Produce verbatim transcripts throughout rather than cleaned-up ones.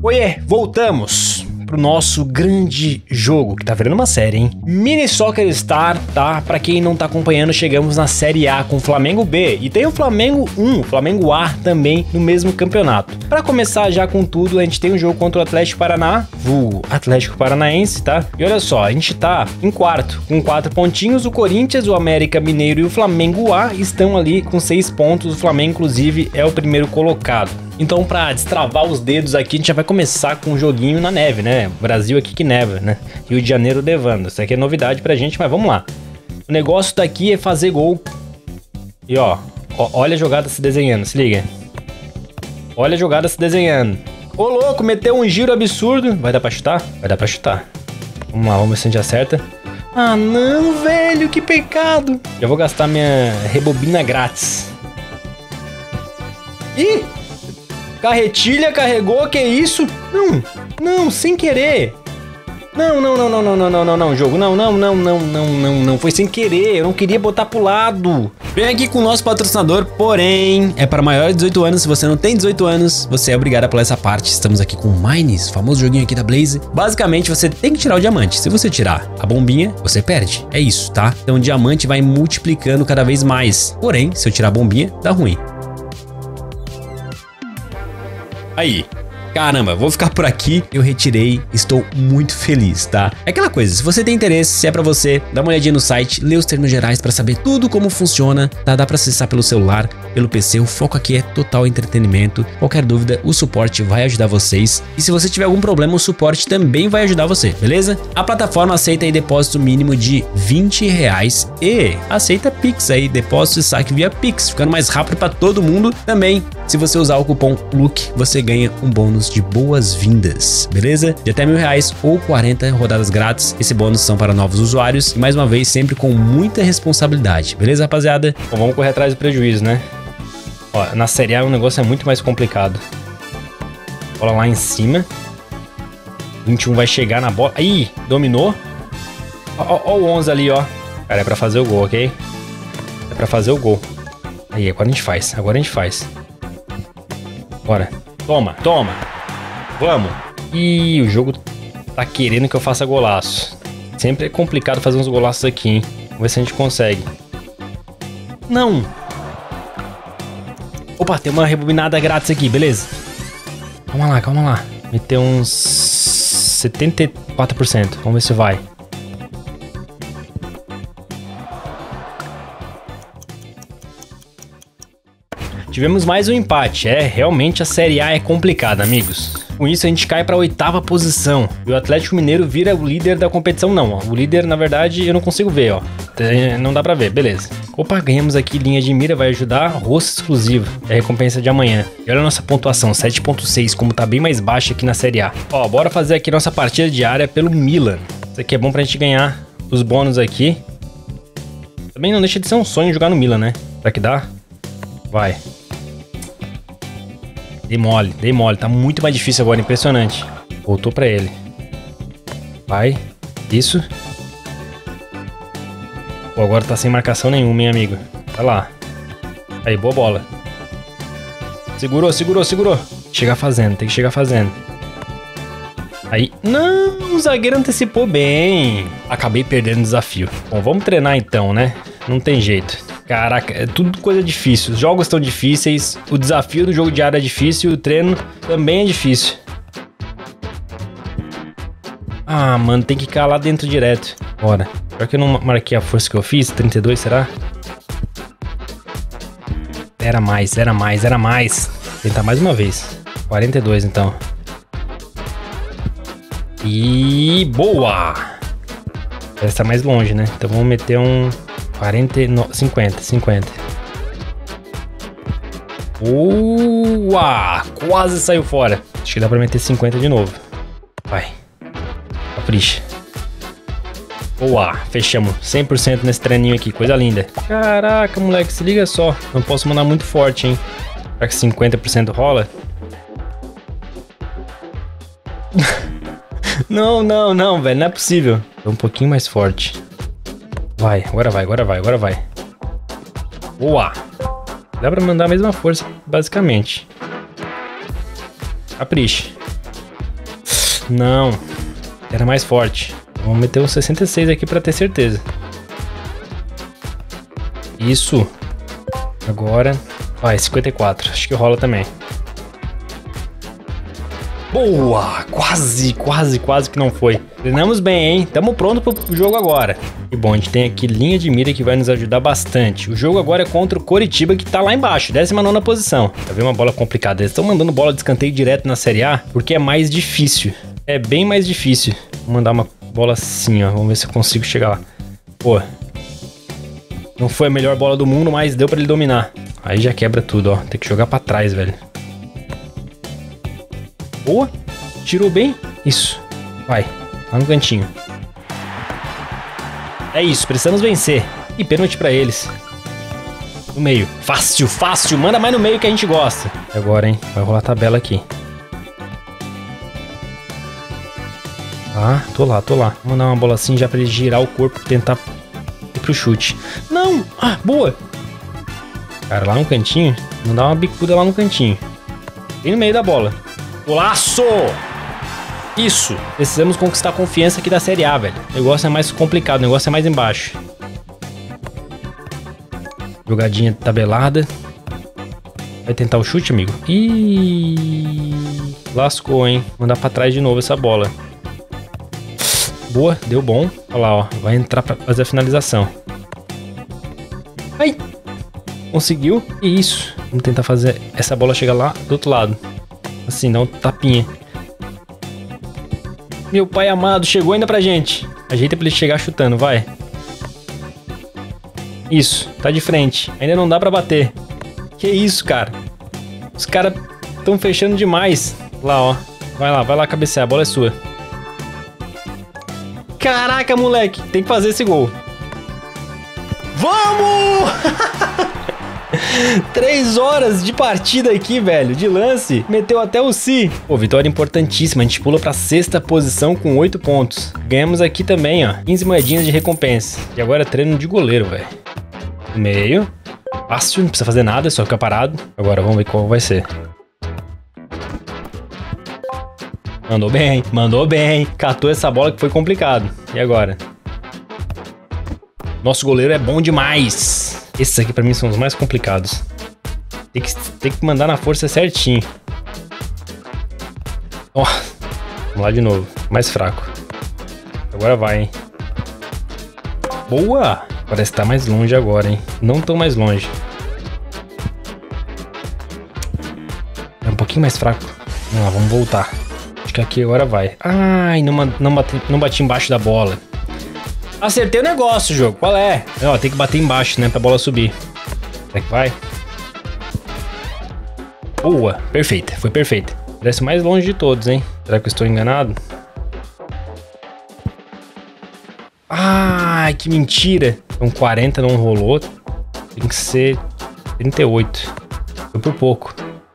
Oiê, voltamos pro nosso grande jogo, que tá virando uma série, hein? Mini Soccer Star, tá? Pra quem não tá acompanhando, chegamos na Série A com o Flamengo B. E tem o Flamengo um, Flamengo A também no mesmo campeonato. Pra começar já com tudo, a gente tem um jogo contra o Atlético Paraná, vulgo Atlético Paranaense, tá? E olha só, a gente tá em quarto, com quatro pontinhos. O Corinthians, o América Mineiro e o Flamengo A estão ali com seis pontos. O Flamengo, inclusive, é o primeiro colocado. Então, pra destravar os dedos aqui, a gente já vai começar com um joguinho na neve, né? Brasil aqui que neva, né? Rio de Janeiro nevando. Isso aqui é novidade pra gente, mas vamos lá. O negócio daqui é fazer gol. E ó, ó olha a jogada se desenhando, se liga. Olha a jogada se desenhando. Ô louco, meteu um giro absurdo. Vai dar pra chutar? Vai dar pra chutar. Vamos lá, vamos ver se a gente acerta. Ah não, velho, que pecado. Já vou gastar minha rebobina grátis. Ih! Carretilha carregou, que isso? Não, não, sem querer. Não, não, não, não, não, não, não, não, não, jogo. Não, não, não, não, não, não, não. Foi sem querer, eu não queria botar pro lado. Vem aqui com o nosso patrocinador, porém, é para maiores de dezoito anos. Se você não tem dezoito anos, você é obrigado a pular essa parte. Estamos aqui com o Mines, famoso joguinho aqui da Blaze. Basicamente, você tem que tirar o diamante. Se você tirar a bombinha, você perde. É isso, tá? Então o diamante vai multiplicando cada vez mais. Porém, se eu tirar a bombinha, dá ruim. Aí, caramba, vou ficar por aqui, eu retirei, estou muito feliz, tá? É aquela coisa, se você tem interesse, se é pra você, dá uma olhadinha no site, lê os termos gerais pra saber tudo como funciona, tá? Dá pra acessar pelo celular, pelo P C, o foco aqui é total entretenimento. Qualquer dúvida, o suporte vai ajudar vocês. E se você tiver algum problema, o suporte também vai ajudar você, beleza? A plataforma aceita aí depósito mínimo de vinte reais e aceita Pix aí, depósito e saque via Pix, ficando mais rápido pra todo mundo também. Se você usar o cupom L U C, você ganha um bônus de boas-vindas, beleza? De até mil reais ou quarenta rodadas grátis. Esse bônus são para novos usuários e, mais uma vez, sempre com muita responsabilidade, beleza, rapaziada? Bom, vamos correr atrás do prejuízo, né? Ó, na Série A o negócio é muito mais complicado. Bola lá em cima. vinte e um vai chegar na bola. Ih, dominou. Ó, ó, ó o onze ali, ó. Cara, é pra fazer o gol, ok? É pra fazer o gol. Aí, agora a gente faz. Agora a gente faz. Bora. Toma, toma. Vamos. Ih, o jogo tá querendo que eu faça golaço. Sempre é complicado fazer uns golaços aqui, hein? Vamos ver se a gente consegue. Não. Opa, tem uma rebobinada grátis aqui, beleza. Calma lá, calma lá. Meteu uns setenta e quatro por cento. Vamos ver se vai. Tivemos mais um empate. É, realmente a Série A é complicada, amigos. Com isso a gente cai para a oitava posição. E o Atlético Mineiro vira o líder da competição. Não, ó. O líder, na verdade, eu não consigo ver, ó. Não dá pra ver, beleza. Opa, ganhamos aqui linha de mira, vai ajudar. Rosto exclusivo, é a recompensa de amanhã. E olha a nossa pontuação, sete ponto seis, como tá bem mais baixa aqui na Série A. Ó, bora fazer aqui nossa partida diária pelo Milan. Isso aqui é bom pra gente ganhar os bônus aqui. Também não deixa de ser um sonho jogar no Milan, né? Será que dá? Vai. Dei mole, dei mole. Tá muito mais difícil agora, impressionante. Voltou pra ele. Vai. Isso. Pô, agora tá sem marcação nenhuma, hein, amigo. Vai lá. Aí, boa bola. Segurou, segurou, segurou. Chegar fazendo, tem que chegar fazendo. Aí. Não, o zagueiro antecipou bem. Acabei perdendo o desafio. Bom, vamos treinar então, né? Não tem jeito. Caraca, é tudo coisa difícil. Os jogos estão difíceis. O desafio do jogo diário é difícil. O treino também é difícil. Ah, mano, tem que cair lá dentro direto. Bora. Pior que eu não marquei a força que eu fiz. trinta e dois, será? Era mais, era mais, era mais. Vou tentar mais uma vez. quarenta e dois, então. E boa! Essa tá mais longe, né? Então vamos meter um... quarenta e nove, cinquenta, cinquenta. Uau! Quase saiu fora. Acho que dá pra meter cinquenta de novo. Vai. Capricha. Boa! Fechamos. cem por cento nesse treininho aqui. Coisa linda. Caraca, moleque. Se liga só. Não posso mandar muito forte, hein? Será que cinquenta por cento rola? Não, não, não, velho. Não é possível. Tô um pouquinho mais forte. Vai, agora vai, agora vai, agora vai. Boa! Dá pra mandar a mesma força, basicamente. Capriche. Não. Era mais forte. Vamos meter um sessenta e seis aqui pra ter certeza. Isso. Agora. Vai, cinquenta e quatro. Acho que rola também. Boa! Quase, quase, quase que não foi. Treinamos bem, hein? Tamo pronto pro jogo agora. E bom, a gente tem aqui linha de mira que vai nos ajudar bastante. O jogo agora é contra o Coritiba, que tá lá embaixo, décima nona posição. Já viu uma bola complicada. Eles estão mandando bola de escanteio direto na Série A, porque é mais difícil. É bem mais difícil. Vou mandar uma bola assim, ó. Vamos ver se eu consigo chegar lá. Pô. Não foi a melhor bola do mundo, mas deu pra ele dominar. Aí já quebra tudo, ó. Tem que jogar pra trás, velho. Boa. Tirou bem. Isso. Vai. Lá no cantinho. É isso. Precisamos vencer. E pênalti pra eles. No meio. Fácil, fácil. Manda mais no meio que a gente gosta. Agora, hein. Vai rolar a tabela aqui. Ah, tô lá, tô lá. Vou mandar uma bola assim já pra ele girar o corpo e tentar ir pro chute. Não! Ah, boa! Cara, lá no cantinho. Mandar uma bicuda lá no cantinho. Bem no meio da bola. Golaço! Isso! Precisamos conquistar a confiança aqui da Série A, velho. O negócio é mais complicado, o negócio é mais embaixo. Jogadinha tabelada. Vai tentar o chute, amigo? Ih! Lascou, hein? Mandar pra trás de novo essa bola. Boa, deu bom. Olha lá, ó. Vai entrar pra fazer a finalização. Ai! Conseguiu. E isso. Vamos tentar fazer essa bola chegar lá do outro lado. Assim, dá um tapinha. Meu pai amado, chegou ainda pra gente. Ajeita pra ele chegar chutando, vai. Isso, tá de frente. Ainda não dá pra bater. Que isso, cara. Os caras tão fechando demais. Lá, ó. Vai lá, vai lá cabecear, a bola é sua. Caraca, moleque. Tem que fazer esse gol. Vamos! Três horas de partida aqui, velho, de lance. Meteu até o si. Pô, vitória importantíssima. A gente pula pra sexta posição com oito pontos. Ganhamos aqui também, ó, quinze moedinhas de recompensa. E agora é treino de goleiro, velho. Meio. Fácil, não precisa fazer nada, é só ficar parado. Agora vamos ver qual vai ser. Mandou bem, mandou bem. Catou essa bola que foi complicado. E agora? Nosso goleiro é bom demais. Esses aqui pra mim são os mais complicados. Tem que, tem que mandar na força certinho. Ó, oh, vamos lá de novo. Mais fraco. Agora vai, hein. Boa! Parece que tá mais longe agora, hein. Não tão mais longe. É um pouquinho mais fraco. Vamos lá, vamos voltar. Acho que aqui agora vai. Ai, não, não, bati, não bati embaixo da bola. Acertei o negócio, jogo. Qual é? Ó, tem que bater embaixo, né? Pra bola subir. Será que vai? Boa. Perfeita. Foi perfeita. Parece o mais longe de todos, hein? Será que eu estou enganado? Ai, que mentira. Então quarenta não rolou. Tem que ser trinta e oito. Foi por pouco.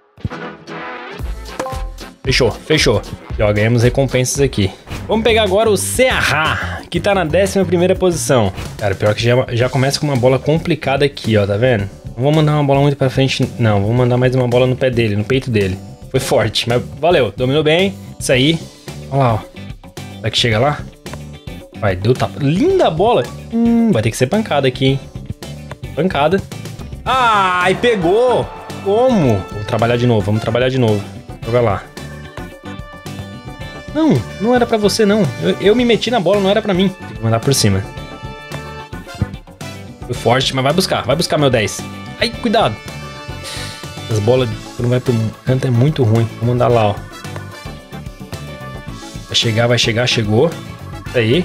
Fechou, fechou. E ó, ganhamos recompensas aqui. Vamos pegar agora o Ceará, que tá na décima primeira posição. Cara, pior que já, já começa com uma bola complicada aqui, ó, tá vendo? Não vou mandar uma bola muito pra frente, não. Vou mandar mais uma bola no pé dele, no peito dele. Foi forte, mas valeu. Dominou bem. Isso aí. Olha lá, ó. Será que chega lá? Vai, deu tapa. Linda bola. Hum, vai ter que ser pancada aqui, hein? Pancada. Ai, pegou. Como? Vamos trabalhar de novo, vamos trabalhar de novo. Joga lá. Não, não era pra você, não. Eu, eu me meti na bola, não era pra mim. Tem que mandar por cima. Foi forte, mas vai buscar. Vai buscar meu dez. Ai, cuidado. As bolas, quando vai pro canto, é muito ruim. Vou mandar lá, ó. Vai chegar, vai chegar, chegou. Isso aí.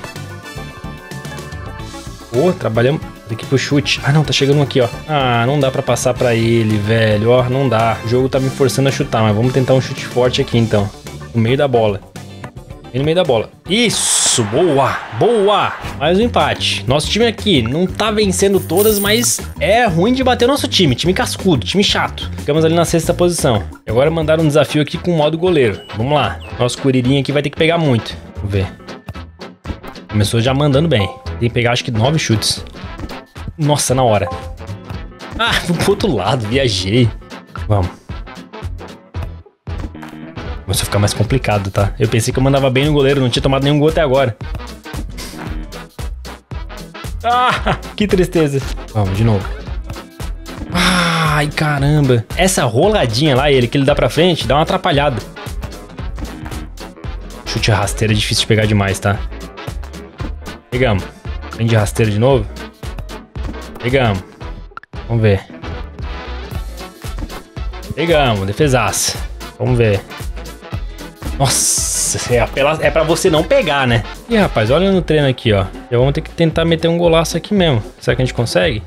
Pô, trabalhamos aqui pro chute. Ah, não, tá chegando um aqui, ó. Ah, não dá pra passar pra ele, velho. Ó, não dá. O jogo tá me forçando a chutar, mas vamos tentar um chute forte aqui, então. No meio da bola. No meio da bola. Isso, boa, boa. Mais um empate. Nosso time aqui não tá vencendo todas, mas é ruim de bater o nosso time. Time cascudo, time chato. Ficamos ali na sexta posição. E agora mandaram um desafio aqui com o modo goleiro. Vamos lá. Nosso curirinho aqui vai ter que pegar muito. Vamos ver. Começou já mandando bem. Tem que pegar acho que nove chutes. Nossa, na hora. Ah, pro outro lado, viajei. Vamos. Começou a ficar mais complicado, tá? Eu pensei que eu mandava bem no goleiro, não tinha tomado nenhum gol até agora. Ah, que tristeza. Vamos, de novo. Ai, caramba. Essa roladinha lá, ele que ele dá pra frente, dá uma atrapalhada. Chute rasteiro é difícil de pegar demais, tá? Pegamos. Vem de rasteiro de novo. Pegamos. Vamos ver. Pegamos, defesaça. Vamos ver. Nossa, é, apela... é pra você não pegar, né? Ih, rapaz, olha no treino aqui, ó. Já vamos ter que tentar meter um golaço aqui mesmo. Será que a gente consegue?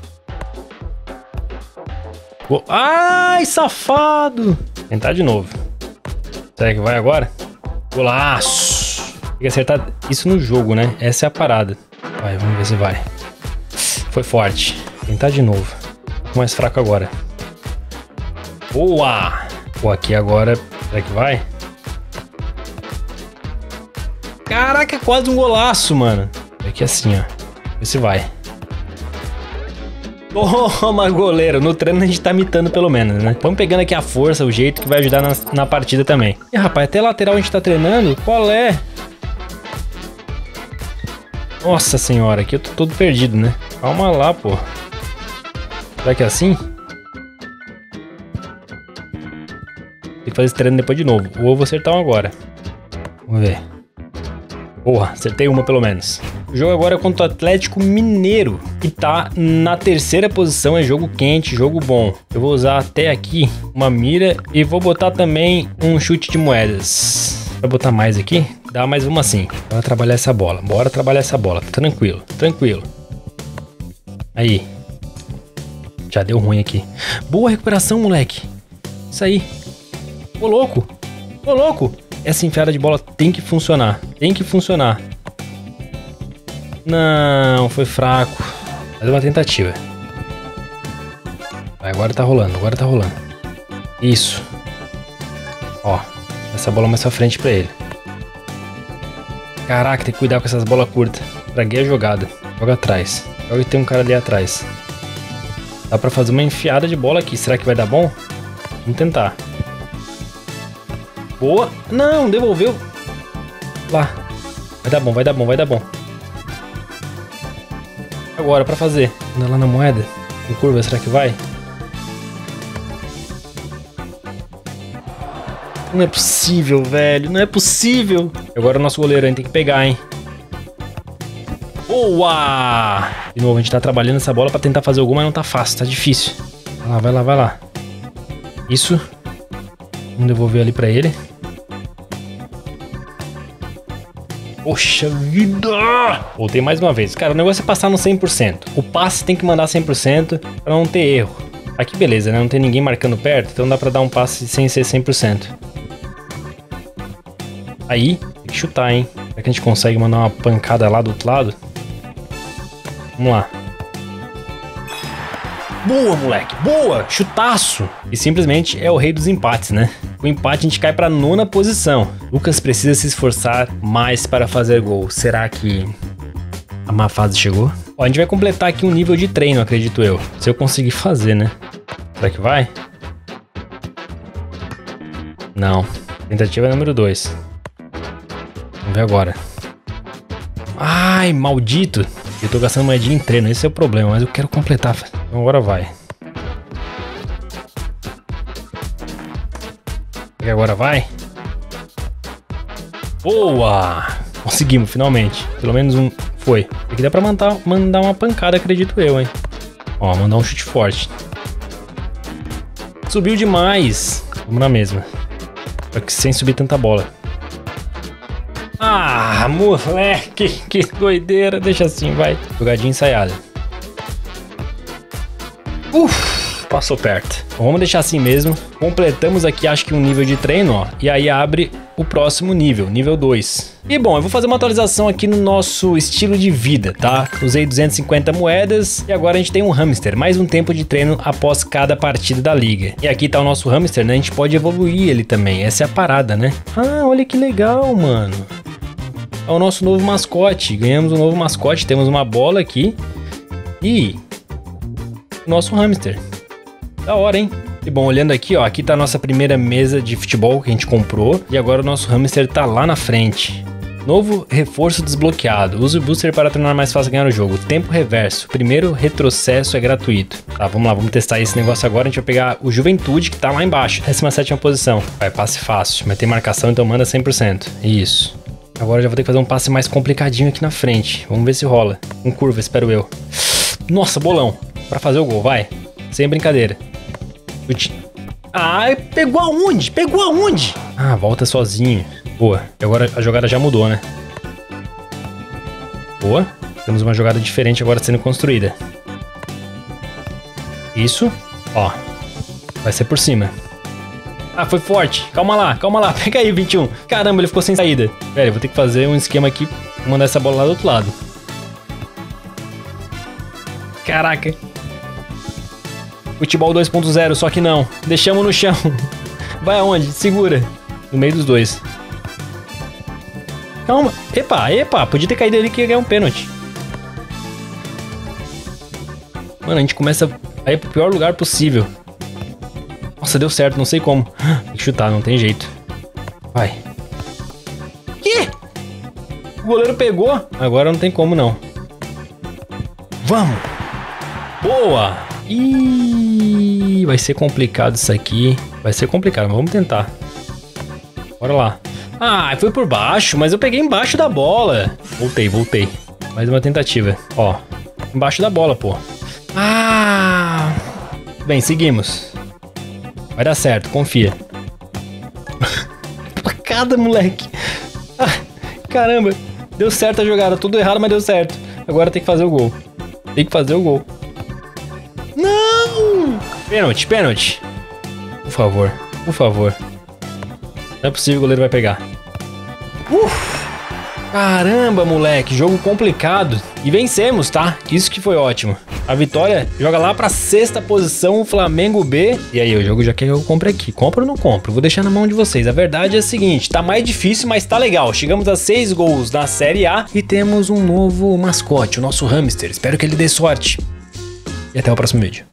Go... Ai, safado! Tentar de novo. Será que vai agora? Golaço! Tem que acertar isso no jogo, né? Essa é a parada. Vai, vamos ver se vai. Foi forte. Tentar de novo. Um pouco mais fraco agora. Boa! Pô, aqui agora... Será que vai? Caraca, é quase um golaço, mano. Aqui assim, ó. Vê se vai. Toma, goleiro. No treino a gente tá imitando pelo menos, né? Vamos pegando aqui a força, o jeito que vai ajudar na, na partida também. E, rapaz, até lateral a gente tá treinando. Qual é? Nossa senhora, aqui eu tô todo perdido, né? Calma lá, pô. Será que é assim? Tem que fazer esse treino depois de novo. Ou eu vou acertar um agora. Vamos ver. Porra, acertei uma pelo menos. O jogo agora é contra o Atlético Mineiro, que tá na terceira posição, é jogo quente, jogo bom. Eu vou usar até aqui uma mira e vou botar também um chute de moedas. Vai botar mais aqui? Dá mais uma assim. Bora trabalhar essa bola, bora trabalhar essa bola. Tranquilo, tranquilo. Aí. Já deu ruim aqui. Boa recuperação, moleque. Isso aí. Ô, louco. Ô, louco. Essa enfiada de bola tem que funcionar. Tem que funcionar. Não, foi fraco. Mais uma tentativa. Vai, agora tá rolando, agora tá rolando. Isso. Ó, essa bola mais pra frente pra ele. Caraca, tem que cuidar com essas bolas curtas. Traguei a jogada. Joga atrás. Joga e tem um cara ali atrás. Dá pra fazer uma enfiada de bola aqui. Será que vai dar bom? Vamos tentar. Boa. Não, devolveu. Lá. Vai dar bom, vai dar bom, vai dar bom. Agora, pra fazer. Anda lá na moeda. Em curva, será que vai? Não é possível, velho. Não é possível. Agora o nosso goleiro ainda tem que pegar, hein. Boa! De novo, a gente tá trabalhando essa bola pra tentar fazer alguma, mas não tá fácil, tá difícil. Vai lá, vai lá, vai lá. Isso. Vamos devolver ali pra ele. Poxa vida! Voltei mais uma vez. Cara, o negócio é passar no cem por cento. O passe tem que mandar cem por cento pra não ter erro. Aqui beleza, né? Não tem ninguém marcando perto, então dá pra dar um passe sem ser cem por cento. Aí, tem que chutar, hein? Será que a gente consegue mandar uma pancada lá do outro lado? Vamos lá. Boa, moleque! Boa! Chutaço! E simplesmente é o rei dos empates, né? Com o empate a gente cai pra nona posição. Lucas precisa se esforçar mais para fazer gol. Será que a má fase chegou? Ó, a gente vai completar aqui um nível de treino, acredito eu. Se eu conseguir fazer, né? Será que vai? Não. Tentativa número dois. Vamos ver agora. Ai, maldito! Eu tô gastando moedinha em treino, esse é o problema, mas eu quero completar. Então agora vai. E agora vai. Boa! Conseguimos, finalmente. Pelo menos um foi. Aqui dá pra mandar, mandar uma pancada, acredito eu, hein. Ó, mandar um chute forte. Subiu demais. Vamos na mesma. Só que sem subir tanta bola. Ah, moleque, que doideira. Deixa assim, vai. Jogadinha ensaiada. Uf, passou perto. Bom, vamos deixar assim mesmo. Completamos aqui, acho que um nível de treino, ó. E aí abre o próximo nível, nível dois. E bom, eu vou fazer uma atualização aqui no nosso estilo de vida, tá? Usei duzentas e cinquenta moedas e agora a gente tem um hamster. Mais um tempo de treino após cada partida da liga. E aqui tá o nosso hamster, né? A gente pode evoluir ele também. Essa é a parada, né? Ah, olha que legal, mano. É o nosso novo mascote. Ganhamos um novo mascote. Temos uma bola aqui. E... nosso hamster. Da hora, hein? E bom, olhando aqui, ó, aqui tá a nossa primeira mesa de futebol que a gente comprou. E agora o nosso hamster tá lá na frente. Novo reforço desbloqueado. Use o booster para tornar mais fácil ganhar o jogo. Tempo reverso. Primeiro retrocesso é gratuito. Tá, vamos lá, vamos testar esse negócio agora. A gente vai pegar o Juventude, que tá lá embaixo. décima sétima posição. Vai, passe fácil. Mas tem marcação, então manda cem por cento. Isso. Agora eu já vou ter que fazer um passe mais complicadinho aqui na frente. Vamos ver se rola. Com curva, espero eu. Nossa, bolão. Pra fazer o gol, vai. Sem brincadeira. Chute. Ah, pegou aonde? Pegou aonde? Ah, volta sozinho. Boa. E agora a jogada já mudou, né? Boa. Temos uma jogada diferente agora sendo construída. Isso. Ó. Vai ser por cima. Ah, foi forte. Calma lá, calma lá. Pega aí, vinte e um. Caramba, ele ficou sem saída. Velho, eu vou ter que fazer um esquema aqui. Mandar essa bola lá do outro lado. Caraca. Futebol dois ponto zero, só que não. Deixamos no chão. Vai aonde? Segura. No meio dos dois. Calma. Epa, epa. Podia ter caído ali que ia ganhar um pênalti. Mano, a gente começa a ir pro pior lugar possível. Nossa, deu certo. Não sei como. Tem que chutar, não tem jeito. Vai. Que? O goleiro pegou. Agora não tem como, não. Vamos. Boa. Ih, vai ser complicado isso aqui. Vai ser complicado, mas vamos tentar. Bora lá. Ah, foi por baixo, mas eu peguei embaixo da bola. Voltei, voltei. Mais uma tentativa. Ó, embaixo da bola, pô. Ah! Bem, seguimos. Vai dar certo, confia. Facada, moleque. Ah, caramba. Deu certo a jogada, tudo errado, mas deu certo. Agora tem que fazer o gol. Tem que fazer o gol. Não! Pênalti, pênalti. Por favor, por favor. Não é possível, o goleiro vai pegar. Uf! Caramba, moleque, jogo complicado. E vencemos, tá? Isso que foi ótimo. A vitória joga lá pra sexta posição, o Flamengo B. E aí, o jogo já quer que eu compre aqui. Compro ou não compro? Vou deixar na mão de vocês. A verdade é a seguinte, tá mais difícil, mas tá legal. Chegamos a seis gols na Série A e temos um novo mascote, o nosso hamster. Espero que ele dê sorte. E até o próximo vídeo.